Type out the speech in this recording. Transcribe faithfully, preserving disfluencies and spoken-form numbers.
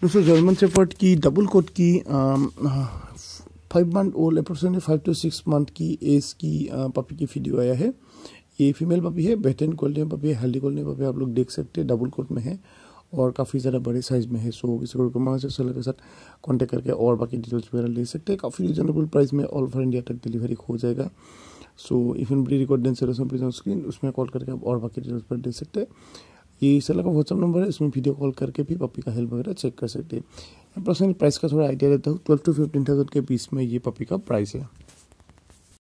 दोस्तों German shepherd की double coat की five month old approximately five to six month की एज की पपी की वीडियो आया है। ये फीमेल पपी है, बेहतरीन क्वालिटी में पपी है, हेल्दी क्वालिटी में पपी आप लोग देख सकते हैं। डबल कोट में है और काफ़ी ज़्यादा बड़े साइज़ में है। सो किसी को रिकमेंड सेलर के साथ कॉन्टैक्ट करके और बाकी डिटेल्स वगैरह ले सकते हैं। काफ़ी रिजनेबल प्राइस में ऑल ओवर इंडिया तक डिलीवरी हो जाएगा। सो इफ इन बड़ी record then seller please on screen, उसमें कॉल करके आप और बाकी डिटेल्स पर दे सकते हैं। ये सेलर का व्हाट्सअप नंबर है, इसमें वीडियो कॉल करके भी पपी का हेल्प वगैरह चेक कर सकते हैं। अप्रोक्सीमेटली प्राइस का थोड़ा आइडिया देता हूँ, ट्वेल्व टू फिफ्टीन थाउजेंड के बीच में ये पपी का प्राइस है।